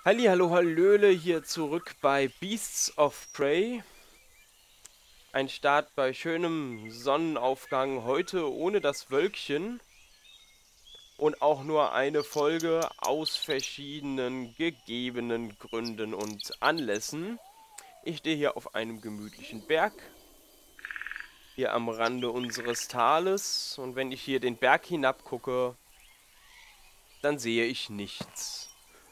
Hallihallo, hallöle, hier zurück bei Beasts of Prey. Ein Start bei schönem Sonnenaufgang heute ohne das Wölkchen. Und auch nur eine Folge aus verschiedenen gegebenen Gründen und Anlässen. Ich stehe hier auf einem gemütlichen Berg, hier am Rande unseres Tales. Und wenn ich hier den Berg hinab gucke, dann sehe ich nichts.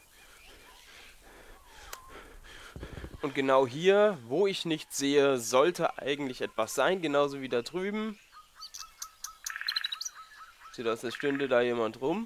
Und genau hier, wo ich nichts sehe, sollte eigentlich etwas sein, genauso wie da drüben. Sieht aus, als stünde da jemand rum.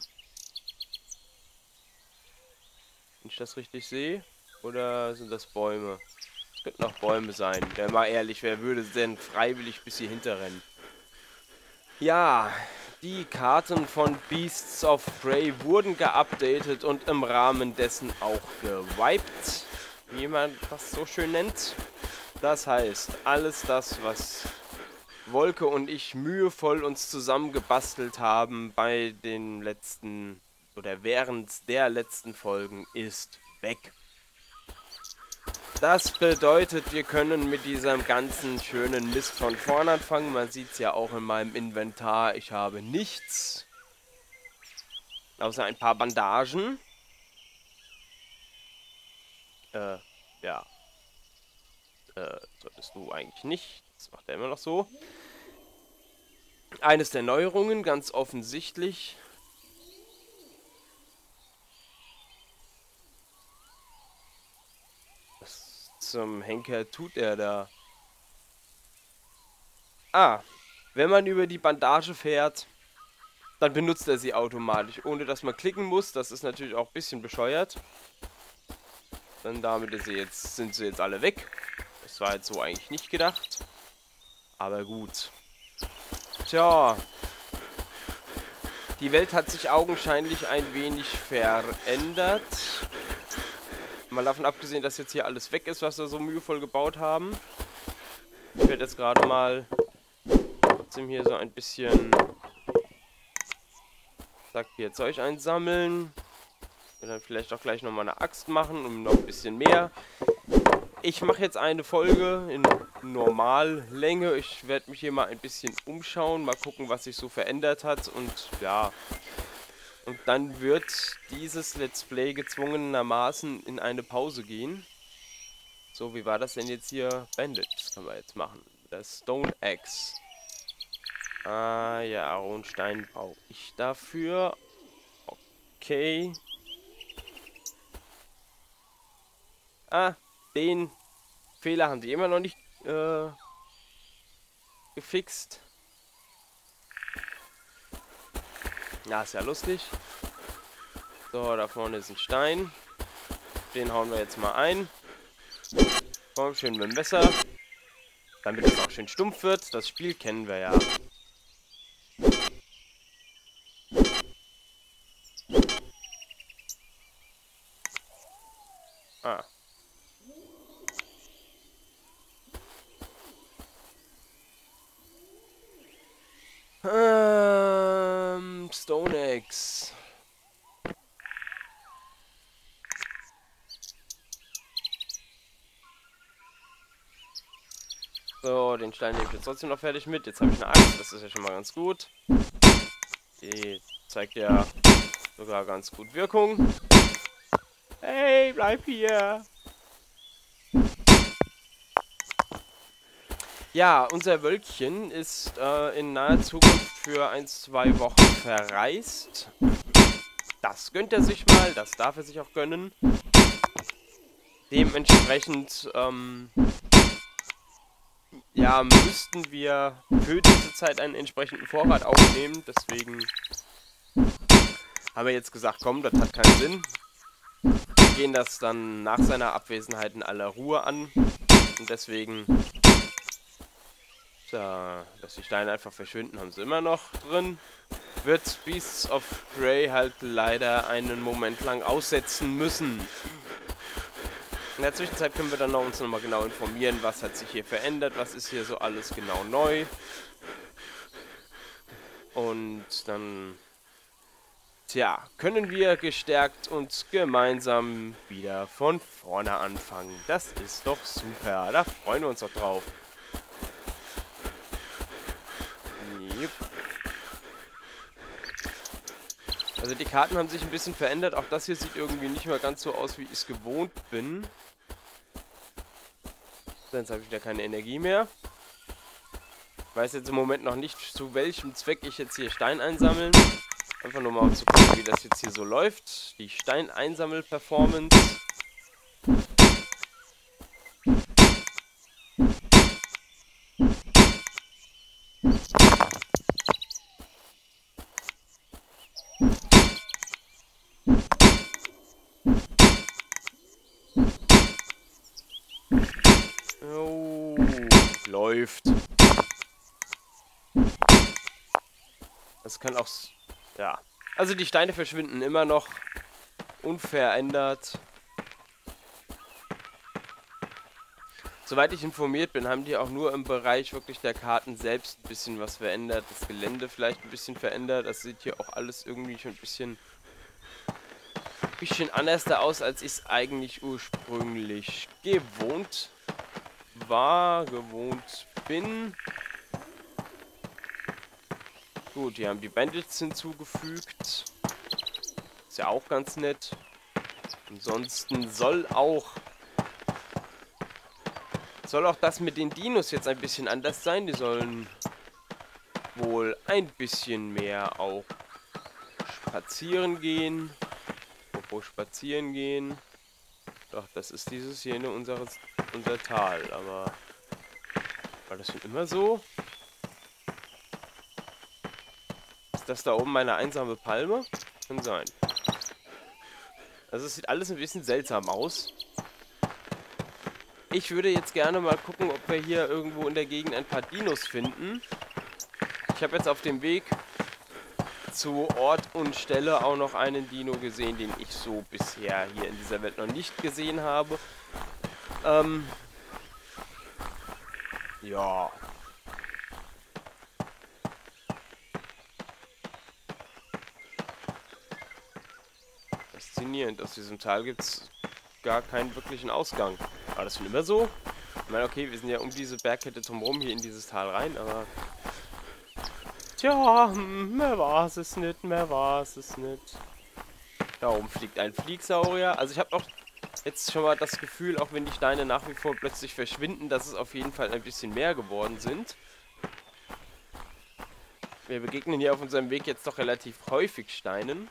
Wenn ich das richtig sehe. Oder sind das Bäume? Es könnten auch Bäume sein. Wer mal ehrlich, wer würde denn freiwillig bis hier hinterrennen? Ja, die Karten von Beasts of Prey wurden geupdatet und im Rahmen dessen auch gewiped, wie man das so schön nennt. Das heißt, alles das, was Wolke und ich mühevoll uns zusammengebastelt haben bei den letzten oder während der letzten Folgen, ist weg. Das bedeutet, wir können mit diesem ganzen schönen Mist von vorn anfangen. Man sieht es ja auch in meinem Inventar. Ich habe nichts. Außer ein paar Bandagen. Ja. Solltest du eigentlich nicht. Das macht er immer noch so. Eines der Neuerungen, ganz offensichtlich. Was zum Henker tut er da? Ah, wenn man über die Bandage fährt, dann benutzt er sie automatisch, ohne dass man klicken muss. Das ist natürlich auch ein bisschen bescheuert. Denn damit sind sie jetzt alle weg. Das war jetzt so eigentlich nicht gedacht. Aber gut. Tja. Die Welt hat sich augenscheinlich ein wenig verändert. Mal davon abgesehen, dass jetzt hier alles weg ist, was wir so mühevoll gebaut haben. Ich werde jetzt gerade mal trotzdem hier so ein bisschen hier Zeug einsammeln. Ich will dann vielleicht auch gleich nochmal eine Axt machen, um noch ein bisschen mehr. Ich mache jetzt eine Folge in Normallänge. Ich werde mich hier mal ein bisschen umschauen, mal gucken, was sich so verändert hat. Und ja, und dann wird dieses Let's Play gezwungenermaßen in eine Pause gehen. So, wie war das denn jetzt hier? Bandit, das können wir jetzt machen. Das Stone Axe. Ah ja, Runstein brauche ich dafür. Okay. Ah, den Fehler haben die immer noch nicht gefixt. Ja, ist ja lustig. So, da vorne ist ein Stein. Den hauen wir jetzt mal ein. Komm, schön mit dem Messer. Damit es auch schön stumpf wird. Das Spiel kennen wir ja. Ah. Stone Axe. So, den Stein nehme ich jetzt trotzdem noch fertig mit. Jetzt habe ich eine Axt, das ist ja schon mal ganz gut. Die zeigt ja sogar ganz gut Wirkung. Hey, bleib hier! Ja, unser Wölkchen ist in naher Zukunft für 1-2 Wochen verreist. Das gönnt er sich mal, das darf er sich auch gönnen. Dementsprechend, ja, müssten wir für diese Zeit einen entsprechenden Vorrat aufnehmen. Deswegen haben wir jetzt gesagt, komm, das hat keinen Sinn. Wir gehen das dann nach seiner Abwesenheit in aller Ruhe an. Und deswegen, da, dass die Steine einfach verschwinden, haben sie immer noch drin. Wird Beasts of Prey halt leider einen Moment lang aussetzen müssen. In der Zwischenzeit können wir dann uns nochmal genau informieren, was hat sich hier verändert, was ist hier so alles genau neu. Und dann, Tja, können wir gestärkt und gemeinsam wieder von vorne anfangen. Das ist doch super. Da freuen wir uns doch drauf. Jupp. Also die Karten haben sich ein bisschen verändert. Auch das hier sieht irgendwie nicht mehr ganz so aus, wie ich es gewohnt bin. Jetzt habe ich wieder keine Energie mehr. Ich weiß jetzt im Moment noch nicht, zu welchem Zweck ich jetzt hier Stein einsammeln. Einfach nur mal um zu gucken, wie das jetzt hier so läuft. Die Steineinsammel-Performance. Oh, läuft. Das kann auch... Ja. Also die Steine verschwinden immer noch unverändert. Soweit ich informiert bin, haben die auch nur im Bereich wirklich der Karten selbst ein bisschen was verändert. Das Gelände vielleicht ein bisschen verändert. Das sieht hier auch alles irgendwie schon ein bisschen anders aus, als ich es eigentlich ursprünglich gewohnt bin. Gut, die haben die Bandits hinzugefügt. Ist ja auch ganz nett. Ansonsten soll auch das mit den Dinos jetzt ein bisschen anders sein. Die sollen wohl ein bisschen mehr auch spazieren gehen. Apropos spazieren gehen. Doch, das ist dieses hier unser Tal. Aber war das schon immer so? Ist das da oben meine einsame Palme? Kann sein. Also es sieht alles ein bisschen seltsam aus. Ich würde jetzt gerne mal gucken, ob wir hier irgendwo in der Gegend ein paar Dinos finden. Ich habe jetzt auf dem Weg zu Ort und Stelle auch noch einen Dino gesehen, den ich so bisher hier in dieser Welt noch nicht gesehen habe. Ja. Faszinierend. Aus diesem Tal gibt es gar keinen wirklichen Ausgang. War das schon immer so? Ich meine, okay, wir sind ja um diese Bergkette drumherum hier in dieses Tal rein, aber... Tja, mehr war es nicht. Da oben fliegt ein Fliegsaurier. Also ich habe auch jetzt schon mal das Gefühl, auch wenn die Steine nach wie vor plötzlich verschwinden, dass es auf jeden Fall ein bisschen mehr geworden sind. Wir begegnen hier auf unserem Weg jetzt doch relativ häufig Steinen.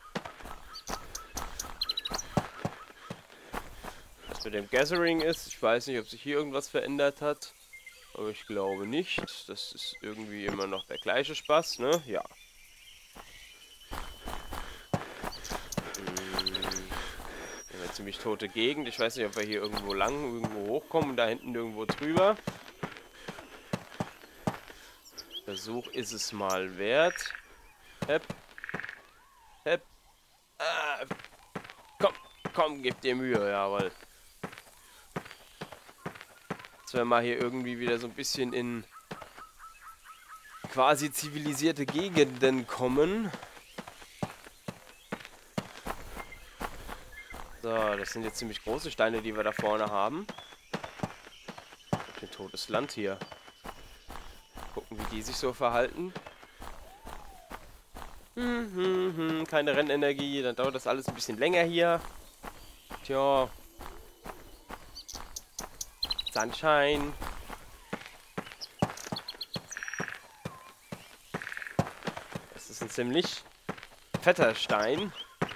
Was mit dem Gathering ist, ich weiß nicht, ob sich hier irgendwas verändert hat. Aber ich glaube nicht. Das ist irgendwie immer noch der gleiche Spaß, ne? Ja. Eine ziemlich tote Gegend. Ich weiß nicht, ob wir hier irgendwo irgendwo hochkommen und da hinten irgendwo drüber. Versuch ist es mal wert. Hepp. Hepp. Ah. Komm, gib dir Mühe, jawohl. Dass wir mal hier irgendwie wieder so ein bisschen in quasi zivilisierte Gegenden kommen. So, das sind jetzt ziemlich große Steine, die wir da vorne haben. Ein totes Land hier. Gucken, wie die sich so verhalten. Keine Rennenergie, dann dauert das alles ein bisschen länger hier. Tja. Sunshine. Das ist ein ziemlich fetter Stein.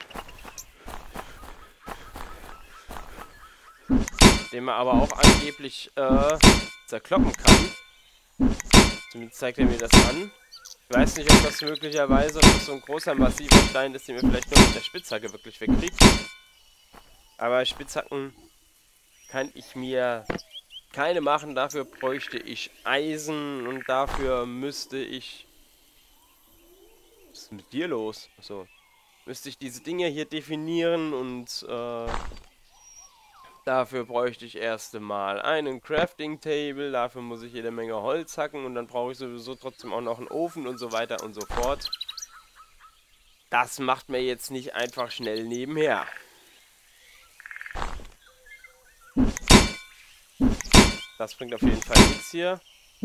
Den man aber auch angeblich zerkloppen kann. Zumindest zeigt er mir das an. Ich weiß nicht, ob das möglicherweise so ein großer, massiver Stein ist, den man vielleicht nur mit der Spitzhacke wirklich wegkriegt. Aber Spitzhacken kann ich mir keine machen. Dafür bräuchte ich Eisen und dafür müsste ich... Was ist mit dir los? Achso. Müsste ich diese Dinge hier definieren und dafür bräuchte ich erst einmal einen Crafting Table. Dafür muss ich jede Menge Holz hacken und dann brauche ich sowieso trotzdem auch noch einen Ofen und so weiter und so fort. Das macht man jetzt nicht einfach schnell nebenher. Das bringt auf jeden Fall nichts hier.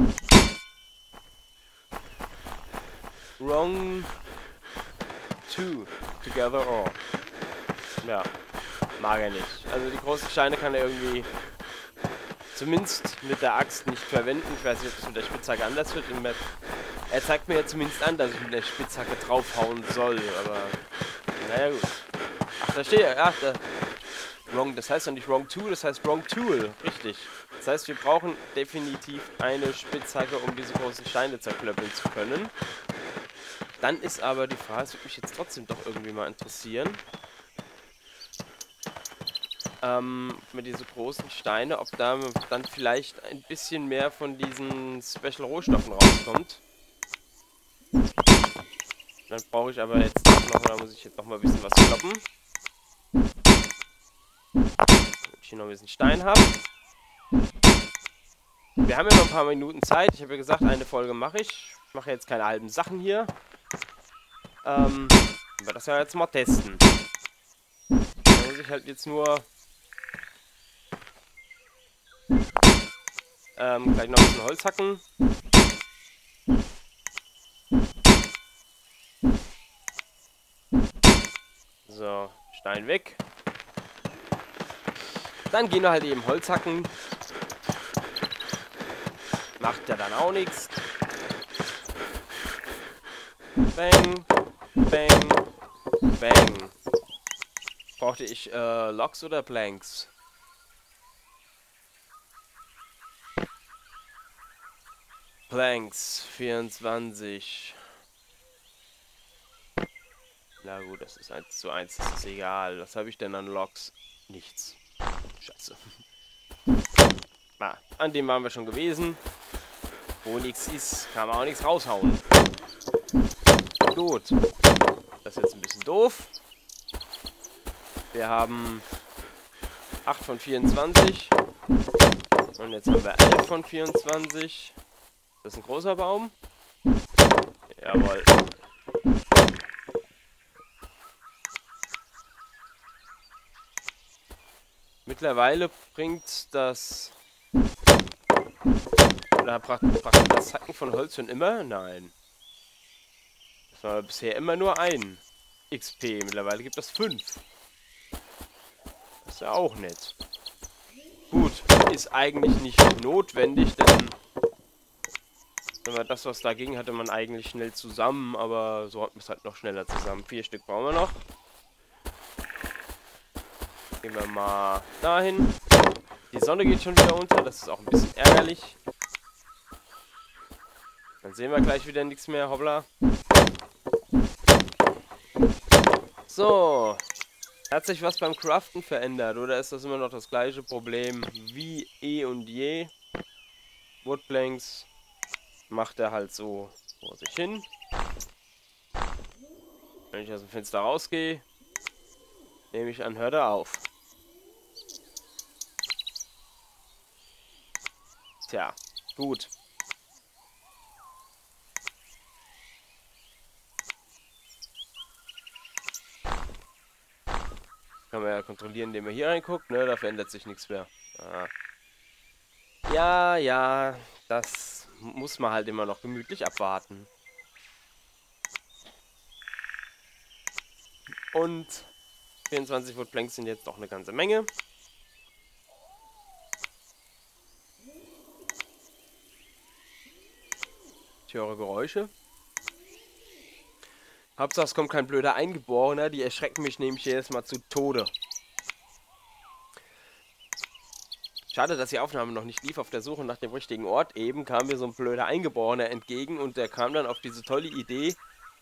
Wrong two together or. Ja, mag er nicht. Also die großen Steine kann er irgendwie zumindest mit der Axt nicht verwenden. Ich weiß nicht, ob es mit der Spitzhacke anders wird im Map. Er zeigt mir ja zumindest an, dass ich mit der Spitzhacke draufhauen soll, aber naja gut. Ach, da steht ja, da. Wrong, das heißt doch nicht Wrong Tool, das heißt Wrong Tool. Richtig. Das heißt, wir brauchen definitiv eine Spitzhacke, um diese großen Steine zerklöppeln zu können. Dann ist aber die Frage, es würde mich jetzt trotzdem doch irgendwie mal interessieren, mit diesen großen Steine, ob da dann vielleicht ein bisschen mehr von diesen Special Rohstoffen rauskommt. Dann brauche ich aber jetzt noch, da muss ich jetzt noch mal ein bisschen was kloppen. Damit ich hier noch ein bisschen Stein habe. Wir haben ja noch ein paar Minuten Zeit. Ich habe ja gesagt, eine Folge mache ich. Ich mache jetzt keine halben Sachen hier. Aber das ja jetzt mal testen. Da muss ich halt jetzt nur gleich noch ein bisschen Holz hacken. So, Stein weg. Dann gehen wir halt eben Holz hacken. Macht ja dann auch nichts. Bang, bang, bang. Brauchte ich Logs oder Planks? Planks, 24. Na gut, das ist 1:1, das ist egal. Was habe ich denn an Logs? Nichts. Scheiße. Na, an dem waren wir schon gewesen. Wo nichts ist, kann man auch nichts raushauen. Gut. Das ist jetzt ein bisschen doof. Wir haben 8 von 24. Und jetzt haben wir 11 von 24. Das ist ein großer Baum. Jawohl. Mittlerweile bringt das... Oder brachte das Hacken von Holz schon immer? Nein. Das war bisher immer nur ein XP. Mittlerweile gibt es 5. Das ist ja auch nett. Gut, ist eigentlich nicht notwendig, denn wenn man das, was da ging, hatte man eigentlich schnell zusammen, aber so hat man es halt noch schneller zusammen. 4 Stück brauchen wir noch. Gehen wir mal dahin. Die Sonne geht schon wieder unter, das ist auch ein bisschen ärgerlich. Dann sehen wir gleich wieder nichts mehr, hoppla. So. Hat sich was beim Craften verändert, oder ist das immer noch das gleiche Problem wie eh und je? Woodplanks macht er halt so vor sich hin. Wenn ich aus dem Fenster rausgehe, nehme ich an, hört er auf. Tja, gut. Kann man ja kontrollieren, indem man hier reinguckt, ne? Da verändert sich nichts mehr. Ah. Ja, ja, das muss man halt immer noch gemütlich abwarten. Und 24 Woodplanks sind jetzt doch eine ganze Menge. Ich höre Geräusche. Hauptsache es kommt kein blöder Eingeborener, die erschrecken mich nämlich jedes Mal zu Tode. Schade, dass die Aufnahme noch nicht lief. Auf der Suche nach dem richtigen Ort eben kam mir so ein blöder Eingeborener entgegen und der kam dann auf diese tolle Idee.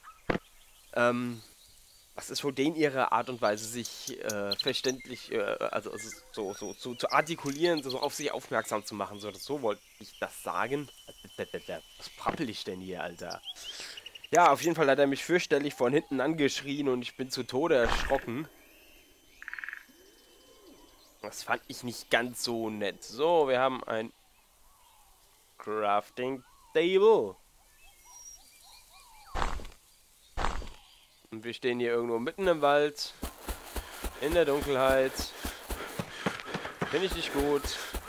Was ist wohl denen ihre Art und Weise, sich verständlich, also so zu artikulieren, so auf sich aufmerksam zu machen. So wollte ich das sagen. Was prappel ich denn hier, Alter? Ja, auf jeden Fall hat er mich fürchterlich von hinten angeschrien und ich bin zu Tode erschrocken. Das fand ich nicht ganz so nett. So, wir haben ein Crafting Table. Ein Und wir stehen hier irgendwo mitten im Wald. In der Dunkelheit. Finde ich nicht gut.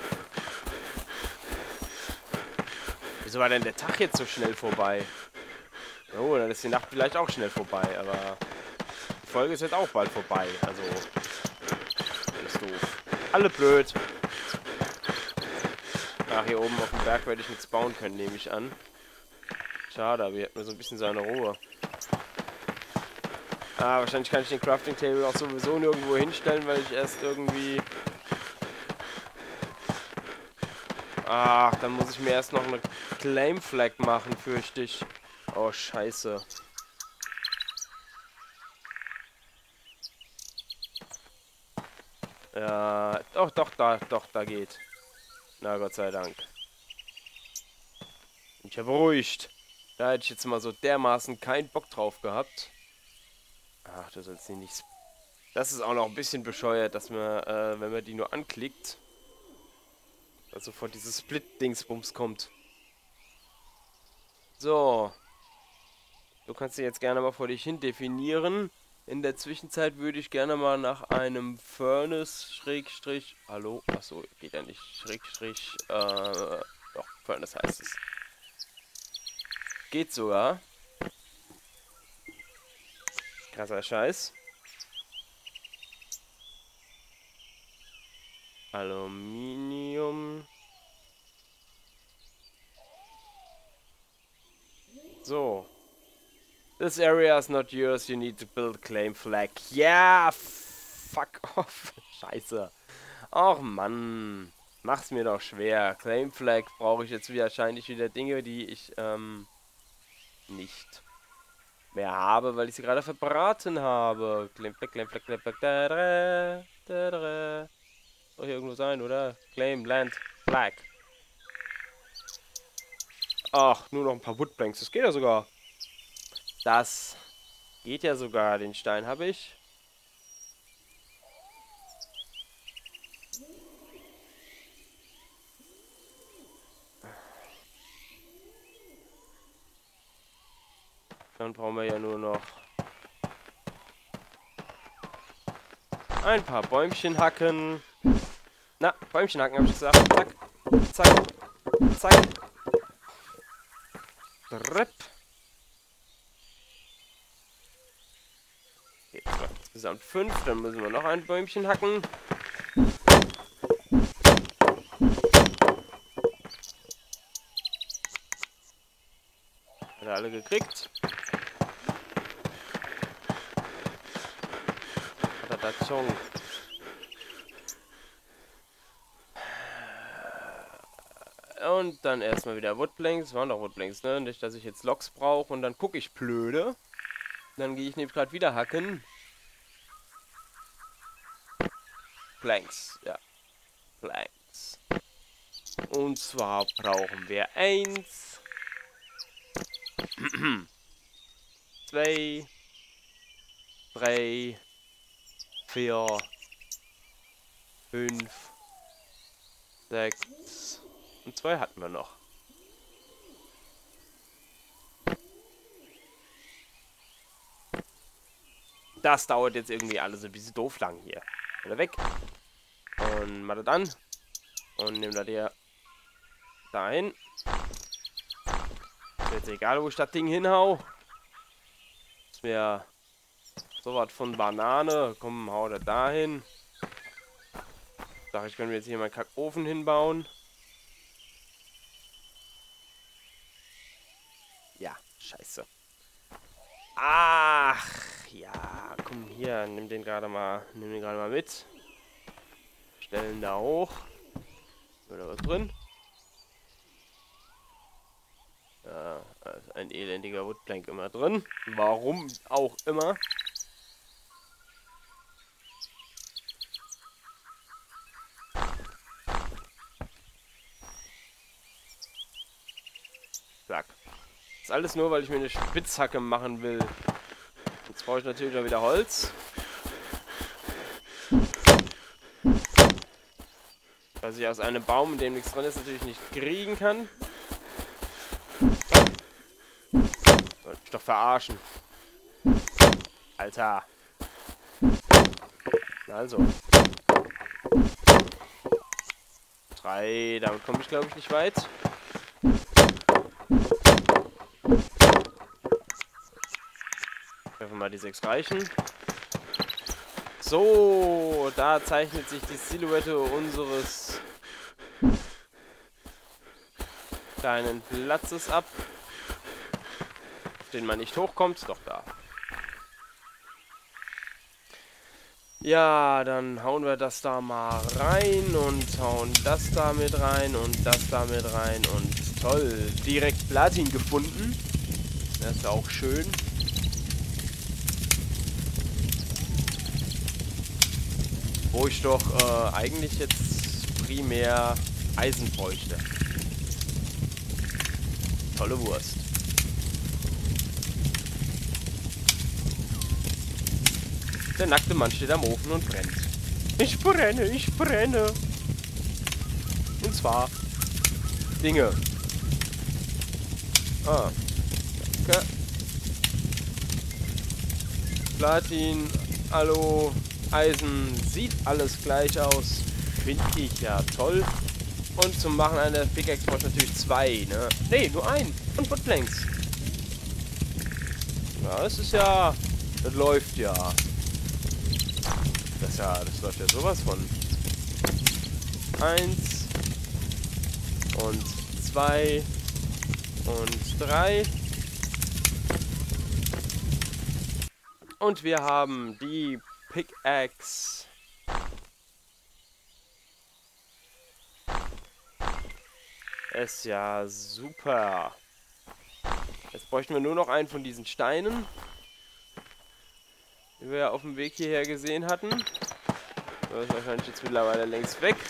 Wieso war denn der Tag jetzt so schnell vorbei? Oh, dann ist die Nacht vielleicht auch schnell vorbei, aber die Folge ist jetzt auch bald vorbei. Also, alles doof. Alle blöd. Ach, hier oben auf dem Berg werde ich nichts bauen können, nehme ich an. Schade, aber hier hat man so ein bisschen seine Ruhe. Ah, wahrscheinlich kann ich den Crafting Table auch sowieso nirgendwo hinstellen, weil ich erst irgendwie... Ach, dann muss ich mir erst noch eine Claim Flag machen, fürchte ich. Oh, scheiße. Ja, doch, da geht. Na, Gott sei Dank. Bin ich ja beruhigt. Da hätte ich jetzt mal so dermaßen keinen Bock drauf gehabt. Ach, du sollst die nicht... Das ist auch noch ein bisschen bescheuert, dass man, wenn man die nur anklickt, dass sofort dieses Split-Dingsbums kommt. So. Du kannst dir jetzt gerne mal vor dich hin definieren. In der Zwischenzeit würde ich gerne mal nach einem Furnace, Schrägstrich... Hallo? Achso, geht ja nicht. Schrägstrich, doch, Furnace heißt es. Geht sogar. Krasser Scheiß. Aluminium. So. This area is not yours, you need to build a claim flag. Yeah, fuck off. Scheiße. Och Mann. Mach's mir doch schwer. Claim flag brauche ich jetzt wahrscheinlich wieder Dinge, die ich, nicht mehr habe, weil ich sie gerade verbraten habe. Claim flag, claim flag, claim flag. Soll hier irgendwo sein, oder? Claim, Land, Flag. Ach, nur noch ein paar Woodplanks. Das geht ja sogar. Das geht ja sogar. Den Stein habe ich. Dann brauchen wir ja nur noch ein paar Bäumchen hacken. Na, Bäumchen hacken, habe ich gesagt. Zack, zack, zack. Drip. Okay, so, insgesamt 5. Dann müssen wir noch ein Bäumchen hacken. Hat er alle gekriegt? Hat er da Zong? Und dann erstmal wieder Woodplanks. Waren doch Woodplanks, ne? Nicht, dass ich jetzt Loks brauche und dann gucke ich blöde. Dann gehe ich nämlich gerade wieder hacken. Planks, ja. Planks. Und zwar brauchen wir 1, 2, 3, 4, 5, 6 und 2 hatten wir noch. Das dauert jetzt irgendwie alles ein bisschen doof lang hier. Wieder weg. Und mach das an. Und nimm das hier dahin. Ist mir jetzt egal, wo ich das Ding hinhau. Ist mir sowas von Banane. Komm, hau das dahin. Ich dachte, ich könnte mir jetzt hier meinen Kackofen hinbauen. Ja, scheiße. Ach, ja, komm hier, nimm den gerade mal mit. Stellen da hoch. Ist da was drin? Ja, da ist ein elendiger Woodplank immer drin. Warum auch immer. Zack. Das ist alles nur, weil ich mir eine Spitzhacke machen will. Jetzt brauche ich natürlich auch wieder Holz. Was ich aus einem Baum, in dem nichts drin ist, natürlich nicht kriegen kann. Wollte mich doch verarschen. Alter. Also. 3, damit komme ich glaube ich nicht weit. Einfach mal die 6 reichen. So, da zeichnet sich die Silhouette unseres kleinen Platzes ab, auf den man nicht hochkommt. Doch, da. Ja, dann hauen wir das da mal rein und hauen das da mit rein und das da mit rein und toll. Direkt Platin gefunden. Das ist auch schön. Wo ich doch eigentlich jetzt primär Eisen bräuchte. Tolle Wurst. Der nackte Mann steht am Ofen und brennt. Ich brenne, ich brenne. Und zwar Dinge. Ah. Okay. Platin, Alu, Eisen, sieht alles gleich aus. Finde ich ja toll. Und zum Machen einer Pickaxe brauche ich natürlich 2, ne? Ne, nur ein. Und Woodplanks. Ja, das ist ja... Das läuft ja. Das läuft ja sowas von. 1 und 2 und 3. Und wir haben die Pickaxe. Ist ja super. Jetzt bräuchten wir nur noch einen von diesen Steinen, die wir ja auf dem Weg hierher gesehen hatten. Das ist wahrscheinlich jetzt mittlerweile längst weg.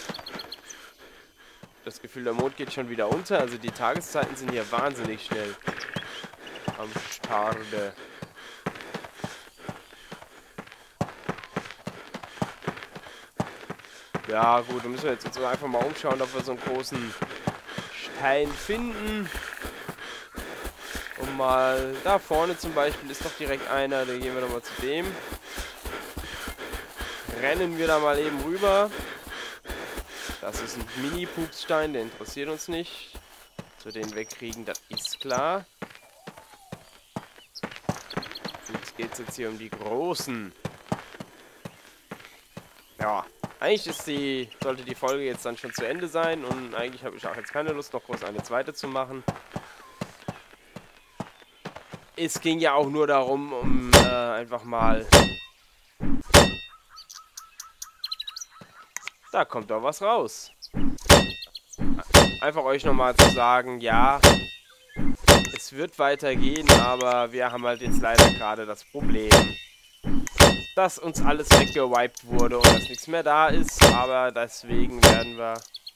Das Gefühl, der Mond geht schon wieder unter. Also die Tageszeiten sind hier wahnsinnig schnell am Starde. Ja gut, dann müssen wir jetzt uns einfach mal umschauen, ob wir so einen großen Stein finden. Und mal, da vorne zum Beispiel ist doch direkt einer, da gehen wir doch mal zu dem. Rennen wir da mal eben rüber. Das ist ein Mini-Pupsstein, der interessiert uns nicht. Zu den wegkriegen, das ist klar. Jetzt geht es jetzt hier um die großen. Ja, eigentlich sollte die Folge jetzt dann schon zu Ende sein. Und eigentlich habe ich auch jetzt keine Lust, noch groß eine zweite zu machen. Es ging ja auch nur darum, um einfach mal... Da kommt doch was raus. Einfach euch nochmal zu sagen, ja, es wird weitergehen, aber wir haben halt jetzt leider gerade das Problem, dass uns alles weggewiped wurde und dass nichts mehr da ist, aber deswegen werden wir...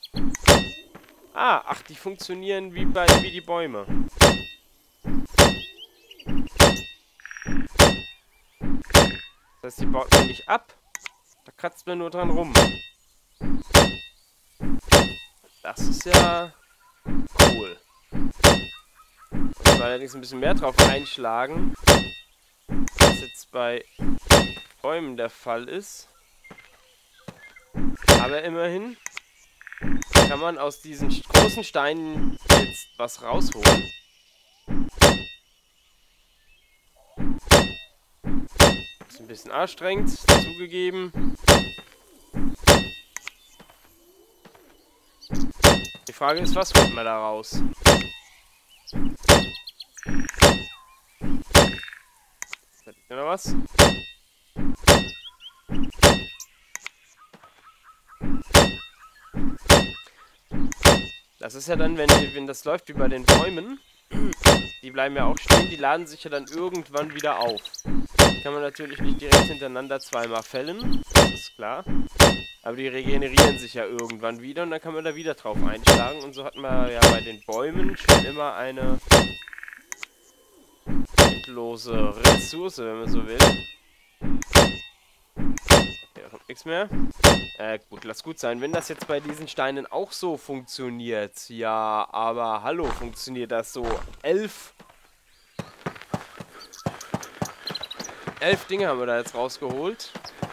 Ach, die funktionieren wie die Bäume. Das heißt, die baut man nicht ab, da kratzt man nur dran rum. Das ist ja cool. Ich will allerdings ein bisschen mehr drauf einschlagen, als jetzt bei Bäumen der Fall ist. Aber immerhin kann man aus diesen großen Steinen jetzt was rausholen. Ist ein bisschen anstrengend, zugegeben. Die Frage ist, was holt man da raus? Seht ihr noch was? Das ist ja dann, wenn das läuft wie bei den Bäumen, die bleiben ja auch stehen, die laden sich ja dann irgendwann wieder auf. Kann man natürlich nicht direkt hintereinander zweimal fällen, das ist klar. Aber die regenerieren sich ja irgendwann wieder und dann kann man da wieder drauf einschlagen. Und so hat man ja bei den Bäumen schon immer eine endlose Ressource, wenn man so will. Okay, da kommt nichts mehr. Gut, lass gut sein. Wenn das jetzt bei diesen Steinen auch so funktioniert, ja, aber hallo, funktioniert das so? 11 11 Dinge haben wir da jetzt rausgeholt.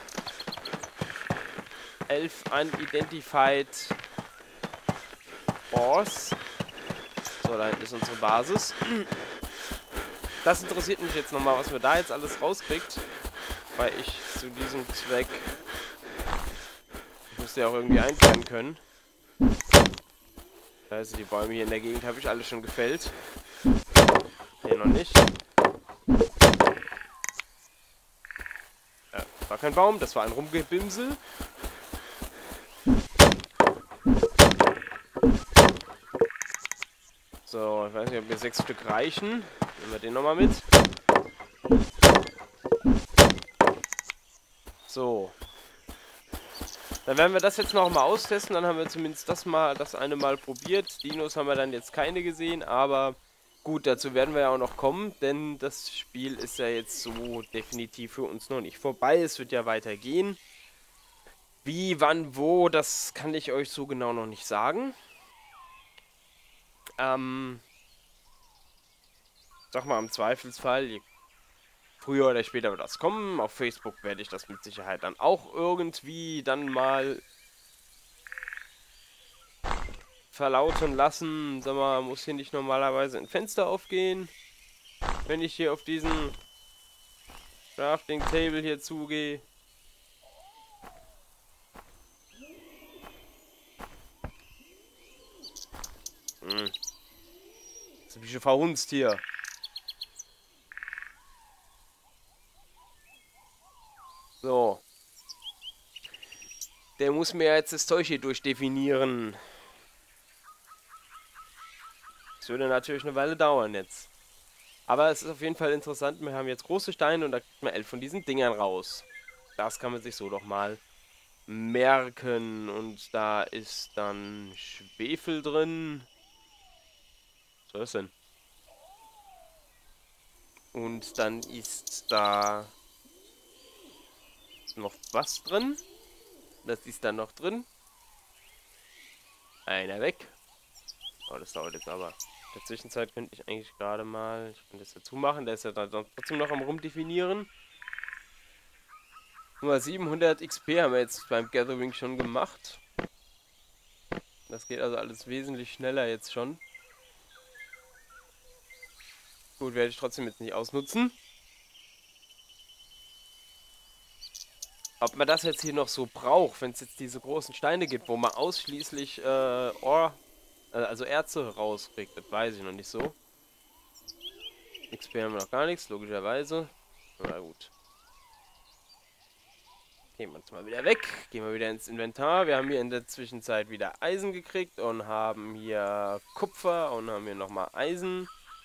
11 unidentified ores. So, da hinten ist unsere Basis. Das interessiert mich jetzt nochmal, was wir da jetzt alles rauskriegt. Weil ich zu diesem Zweck... Ich musste ja auch irgendwie einplanen können. Also die Bäume hier in der Gegend habe ich alle schon gefällt. Hier noch nicht. Ja, das war kein Baum, das war ein Rumgebimsel. So, ich weiß nicht, ob mir 6 Stück reichen. Nehmen wir den nochmal mit. So. Dann werden wir das jetzt noch mal austesten. Dann haben wir zumindest das eine Mal probiert. Dinos haben wir dann jetzt keine gesehen, aber gut, dazu werden wir ja auch noch kommen, denn das Spiel ist ja jetzt so definitiv für uns noch nicht vorbei. Es wird ja weitergehen. Wie, wann, wo, das kann ich euch so genau noch nicht sagen. Sag mal, im Zweifelsfall, früher oder später wird das kommen. Auf Facebook werde ich das mit Sicherheit dann auch irgendwie dann mal verlauten lassen. Sag mal, muss hier nicht normalerweise ein Fenster aufgehen, wenn ich hier auf diesen Crafting Table hier zugehe. Das ist ein bisschen verhunzt hier. So. Der muss mir jetzt das Zeug hier durchdefinieren. Das würde natürlich eine Weile dauern jetzt. Aber es ist auf jeden Fall interessant. Wir haben jetzt große Steine und da kriegt man 11 von diesen Dingern raus. Das kann man sich so doch mal merken. Und da ist dann Schwefel drin. Was ist denn? Und dann ist da noch was drin. Das ist dann noch drin. Einer weg. Oh, das dauert jetzt aber. In der Zwischenzeit könnte ich eigentlich gerade mal... Ich könnte das dazu machen. Der ist ja dann trotzdem noch am Rumdefinieren. Nur 700 XP haben wir jetzt beim Gathering schon gemacht. Das geht also alles wesentlich schneller jetzt schon. Gut, werde ich trotzdem jetzt nicht ausnutzen. Ob man das jetzt hier noch so braucht, wenn es jetzt diese großen Steine gibt, wo man ausschließlich also Erze rauskriegt, das weiß ich noch nicht so. XP haben wir noch gar nichts, logischerweise. Na gut. Gehen wir uns mal wieder weg. Gehen wir wieder ins Inventar. Wir haben hier in der Zwischenzeit wieder Eisen gekriegt und haben hier Kupfer und haben hier nochmal Eisen.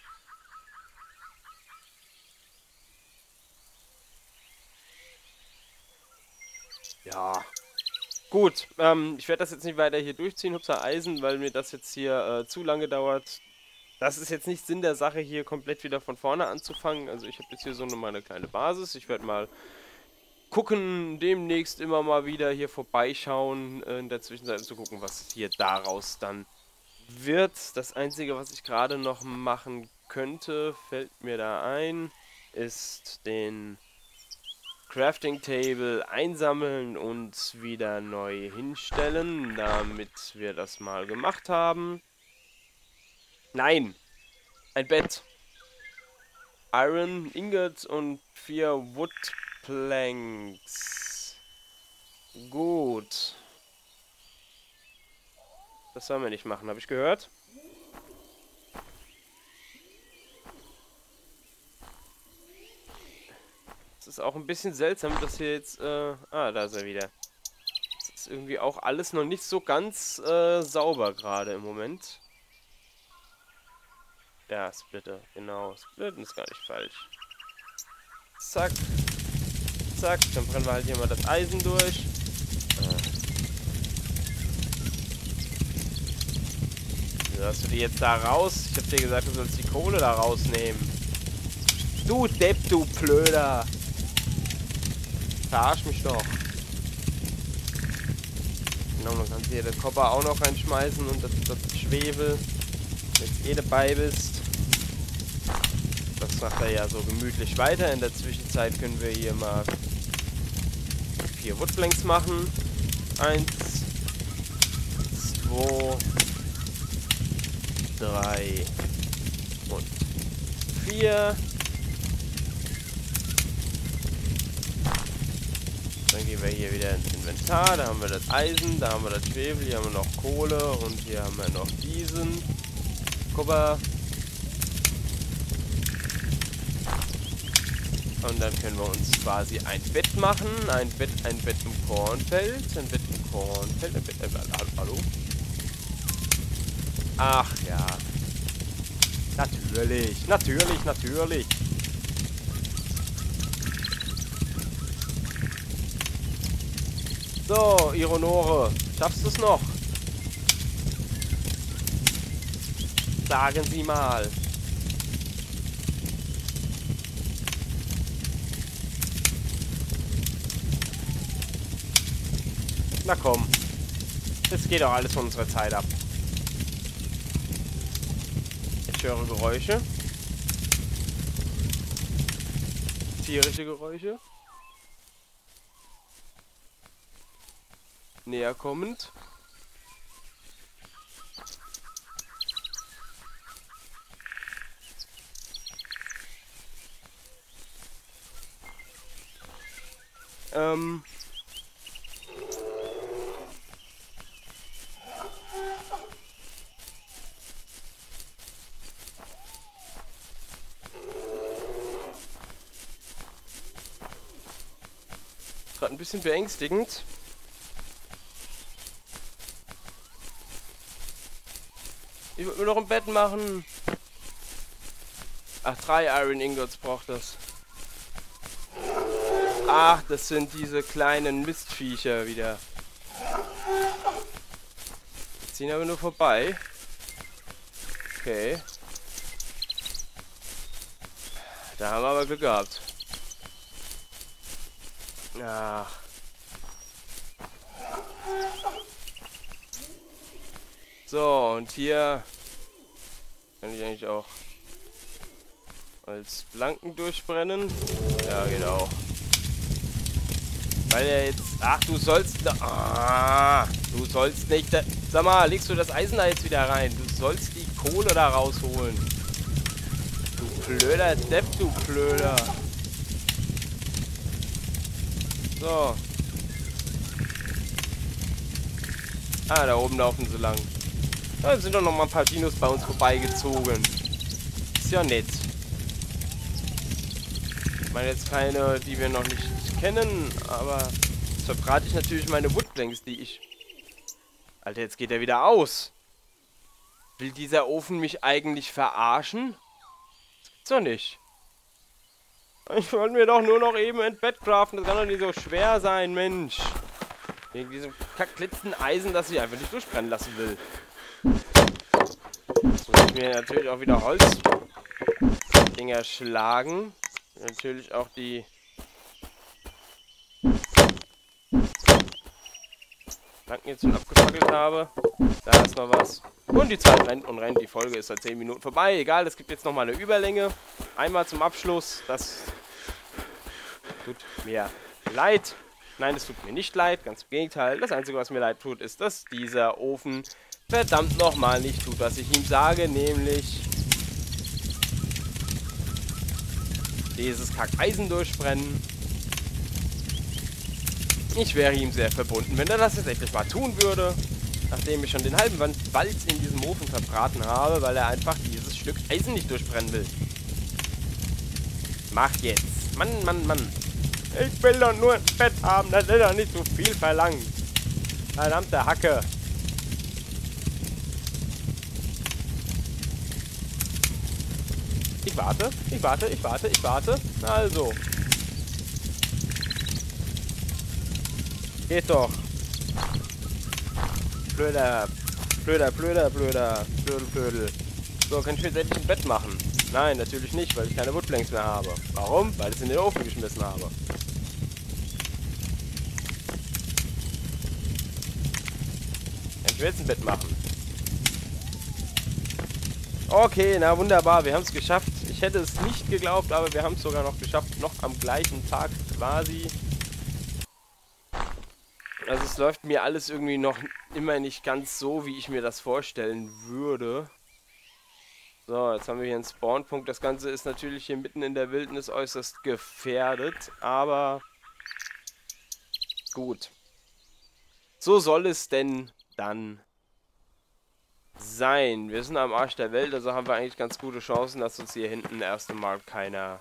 Ja, gut. Ich werde das jetzt nicht weiter hier durchziehen, Hupsa Eisen, weil mir das jetzt hier zu lange dauert. Das ist jetzt nicht Sinn der Sache, hier komplett wieder von vorne anzufangen. Also ich habe jetzt hier so nochmal eine kleine Basis. Ich werde mal gucken, demnächst immer mal wieder hier vorbeischauen, in der Zwischenzeit zu gucken, was hier daraus dann wird. Das Einzige, was ich gerade noch machen könnte, fällt mir da ein, ist den Crafting Table einsammeln und wieder neu hinstellen, damit wir das mal gemacht haben. Nein! Ein Bett. Iron Ingot und 4 Wood Planks. Gut. Das sollen wir nicht machen, habe ich gehört. Es ist auch ein bisschen seltsam, dass hier jetzt... da ist er wieder. Das ist irgendwie auch alles noch nicht so ganz sauber gerade im Moment. Ja, Splitter, genau. Splitten ist gar nicht falsch. Zack. Zack, dann brennen wir halt hier mal das Eisen durch. Wieso hast du die jetzt da raus? Ich hab dir gesagt, du sollst die Kohle da rausnehmen. Du Depp, du Blöder. Verarsch mich doch. Genau, dann kannst du hier den Kopper auch noch reinschmeißen und das Schwefel. Wenn jetzt dabei bist. Das das macht er ja so gemütlich weiter. In der Zwischenzeit können wir hier mal 4 Woodplanks machen. 1, 2, 3 und 4. Dann gehen wir hier wieder ins Inventar. Da haben wir das Eisen, da haben wir das Schwefel, hier haben wir noch Kohle und hier haben wir noch diesen Kupfer. Und dann können wir uns quasi ein Bett machen. Ein Bett im Kornfeld. Ein Bett im Kornfeld. Ein Bett, hallo? Ach ja. Natürlich. Natürlich. So, Ironore. Schaffst du es noch? Sagen Sie mal. Na komm. Das geht doch alles von unserer Zeit ab. Ich höre Geräusche. Tierische Geräusche. Näher kommend. Gerade ein bisschen beängstigend. Ich würde mir noch ein Bett machen. Ach, 3 Iron Ingots braucht das. Ach, das sind diese kleinen Mistviecher wieder. Die ziehen aber nur vorbei. Okay. Da haben wir aber Glück gehabt. Ach. So, und hier kann ich eigentlich auch als Blanken durchbrennen. Ja, geht auch. Weil er jetzt... Ach, du sollst... du sollst nicht... Sag mal, legst du das Eisen da jetzt wieder rein? Du sollst die Kohle da rausholen. Du blöder Depp, du blöder. So. Ah, da oben laufen sie lang. Da sind doch noch mal ein paar Dinos bei uns vorbeigezogen. Ist ja nett. Ich meine jetzt keine, die wir noch nicht kennen, aber jetzt verbrate ich natürlich meine Woodplanks, die ich... Alter, jetzt geht er wieder aus. Will dieser Ofen mich eigentlich verarschen? Das gibt's doch nicht. Ich wollte mir doch nur noch eben ein Bett craften. Das kann doch nicht so schwer sein, Mensch. Wegen diesem kackletzten Eisen, das ich einfach nicht durchbrennen lassen will. Jetzt muss ich mir natürlich auch wieder Holzdinger schlagen. Natürlich auch die... Planken jetzt schon abgefackelt habe. Da ist noch was. Und die Zeit rennt und rennt. Die Folge ist seit 10 Minuten vorbei. Egal, es gibt jetzt nochmal eine Überlänge. Einmal zum Abschluss. Das tut mir leid. Nein, es tut mir nicht leid. Ganz im Gegenteil. Das Einzige, was mir leid tut, ist, dass dieser Ofen verdammt nochmal nicht tut, was ich ihm sage. Nämlich dieses Kackeisen durchbrennen. Ich wäre ihm sehr verbunden, wenn er das jetzt endlich mal tun würde. Nachdem ich schon den halben Wald in diesem Ofen verbraten habe, weil er einfach dieses Stück Eisen nicht durchbrennen will. Mach jetzt. Mann, Mann, Mann. Ich will doch nur ein Bett haben, das ist doch nicht so viel verlangt. Verdammte Hacke. Ich warte, ich warte, ich warte, ich warte. Also. Geht doch. Blöder. Blöder, blöder, blöder. Blödel, blödel. So, kann ich mir jetzt endlich ein Bett machen? Nein, natürlich nicht, weil ich keine Woodplanks mehr habe. Warum? Weil ich es in den Ofen geschmissen habe. Kann ich mir jetzt ein Bett machen? Okay, na wunderbar, wir haben es geschafft. Ich hätte es nicht geglaubt, aber wir haben es sogar noch geschafft, noch am gleichen Tag quasi. Also es läuft mir alles irgendwie noch immer nicht ganz so, wie ich mir das vorstellen würde. So, jetzt haben wir hier einen Spawnpunkt. Das Ganze ist natürlich hier mitten in der Wildnis äußerst gefährdet, aber gut. So soll es denn dann sein. Wir sind am Arsch der Welt, also haben wir eigentlich ganz gute Chancen, dass uns hier hinten erst einmal keiner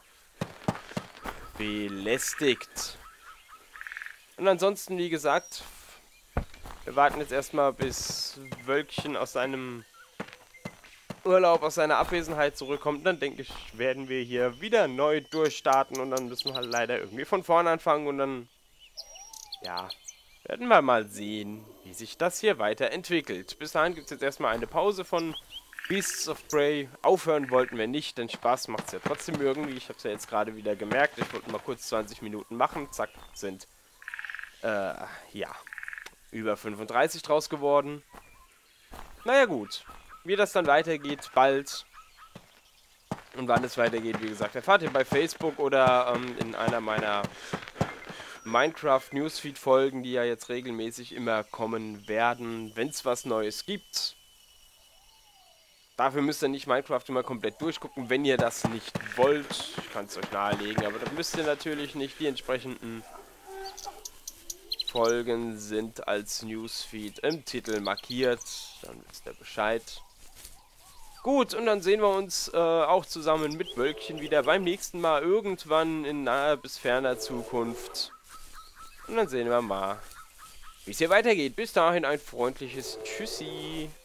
belästigt. Und ansonsten, wie gesagt, wir warten jetzt erstmal, bis Wölkchen aus seinem Urlaub, aus seiner Abwesenheit zurückkommt. Dann denke ich, werden wir hier wieder neu durchstarten und dann müssen wir halt leider irgendwie von vorne anfangen und dann, ja, werden wir mal sehen, wie sich das hier weiterentwickelt. Bis dahin gibt es jetzt erstmal eine Pause von Beasts of Prey. Aufhören wollten wir nicht, denn Spaß macht es ja trotzdem irgendwie. Ich habe es ja jetzt gerade wieder gemerkt. Ich wollte mal kurz 20 Minuten machen. Zack, sind, ja, über 35 draus geworden. Naja gut, wie das dann weitergeht, bald. Und wann es weitergeht, wie gesagt, erfahrt ihr bei Facebook oder in einer meiner Minecraft Newsfeed Folgen, die ja jetzt regelmäßig immer kommen werden, wenn es was Neues gibt. Dafür müsst ihr nicht Minecraft immer komplett durchgucken, wenn ihr das nicht wollt. Ich kann es euch nahelegen, aber das müsst ihr natürlich nicht. Die entsprechenden Folgen sind als Newsfeed im Titel markiert. Dann wisst ihr Bescheid. Gut, und dann sehen wir uns auch zusammen mit Wölkchen wieder beim nächsten Mal irgendwann in naher bis ferner Zukunft. Und dann sehen wir mal, wie es hier weitergeht. Bis dahin ein freundliches Tschüssi.